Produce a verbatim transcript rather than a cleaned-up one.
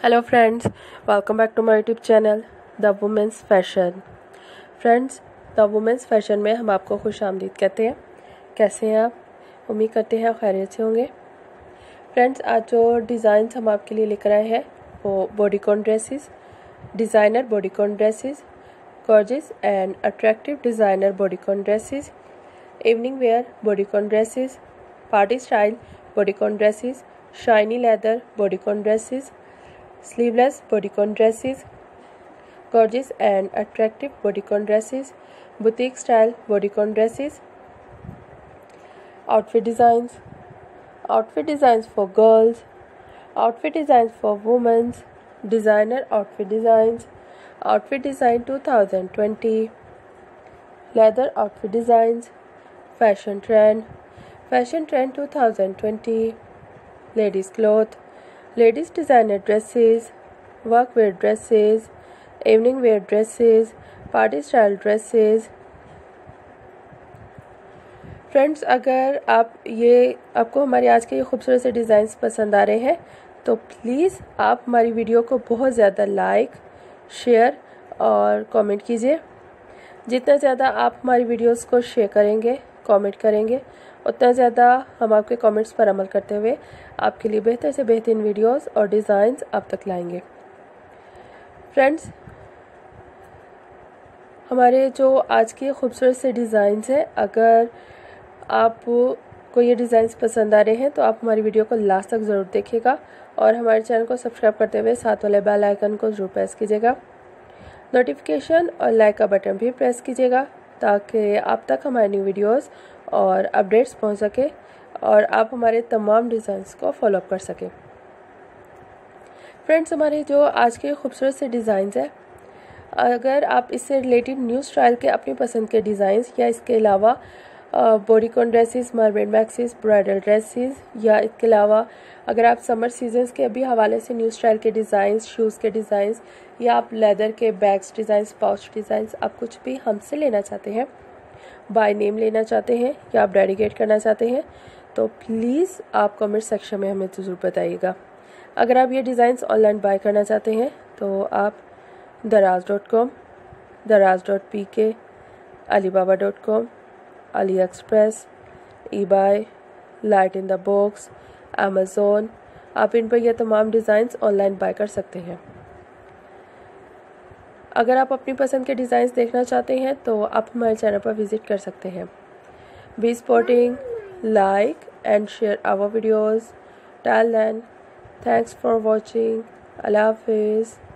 Hello friends, welcome back to my YouTube channel the women's fashion. Friends, the women's fashion में हम आपको खुश आमदीद कहते हैं। कैसे हैं आप? उम्मीद करते हैं खैरियत से होंगे। फ्रेंड्स, आज जो डिज़ाइंस हम आपके लिए लेकर आए हैं वो bodycon dresses, designer bodycon dresses, gorgeous and attractive designer bodycon dresses, evening wear bodycon dresses, party style bodycon dresses, shiny leather bodycon dresses, sleeveless bodycon dresses, gorgeous and attractive bodycon dresses, boutique style bodycon dresses, outfit designs, outfit designs for girls, outfit designs for women, designer outfit designs, outfit design twenty twenty, leather outfit designs, fashion trend, fashion trend twenty twenty, ladies cloth, ladies designer dresses, workwear dresses, evening wear dresses, party style dresses। Friends, अगर आप ये आपको हमारे आज के ये खूबसूरत से डिज़ाइंस पसंद आ रहे हैं तो प्लीज़ आप हमारी वीडियो को बहुत ज़्यादा लाइक, शेयर और कमेंट कीजिए। जितना ज़्यादा आप हमारी वीडियोस को शेयर करेंगे, कमेंट करेंगे, उतना ज़्यादा हम आपके कमेंट्स पर अमल करते हुए आपके लिए बेहतर से बेहतरीन वीडियोस और डिज़ाइंस आप तक लाएंगे। फ्रेंड्स, हमारे जो आज के खूबसूरत से डिज़ाइंस हैं, अगर आपको ये डिज़ाइंस पसंद आ रहे हैं तो आप हमारी वीडियो को लास्ट तक ज़रूर देखिएगा और हमारे चैनल को सब्सक्राइब करते हुए साथ वाले बेल आइकन को ज़रूर प्रेस कीजिएगा। नोटिफिकेशन और लाइक का बटन भी प्रेस कीजिएगा ताकि आप तक हमारी न्यू वीडियोस और अपडेट्स पहुंच सके और आप हमारे तमाम डिज़ाइंस को फॉलो अप कर सकें। फ्रेंड्स, हमारे जो आज के खूबसूरत से डिज़ाइंस हैं, अगर आप इससे रिलेटेड न्यू स्टाइल के अपनी पसंद के डिज़ाइंस या इसके अलावा bodycon dresses, mermaid maxis, bridal dresses या इसके अलावा अगर आप समर सीजन्स के अभी हवाले से न्यू स्टाइल के डिज़ाइंस, शूज़ के डिज़ाइंस या आप लेदर के बैग्स डिज़ाइंस, पाउच डिज़ाइंस, आप कुछ भी हमसे लेना चाहते हैं, बाय नेम लेना चाहते हैं या आप डेडिकेट करना चाहते हैं तो प्लीज़ आप कमेंट सेक्शन में हमें ज़रूर बताइएगा। अगर आप ये डिज़ाइंस ऑनलाइन बाय करना चाहते हैं तो आप Daraz dot com, Daraz dot P K, Alibaba dot com, AliExpress, eBay, light in the box, Amazon, आप इन पर यह तमाम डिज़ाइंस ऑनलाइन बाय कर सकते हैं। अगर आप अपनी पसंद के डिज़ाइंस देखना चाहते हैं तो आप हमारे चैनल पर विज़िट कर सकते हैं। Be supporting, like and share our videos. Till then, thanks for watching. अल्लाह हाफिज़।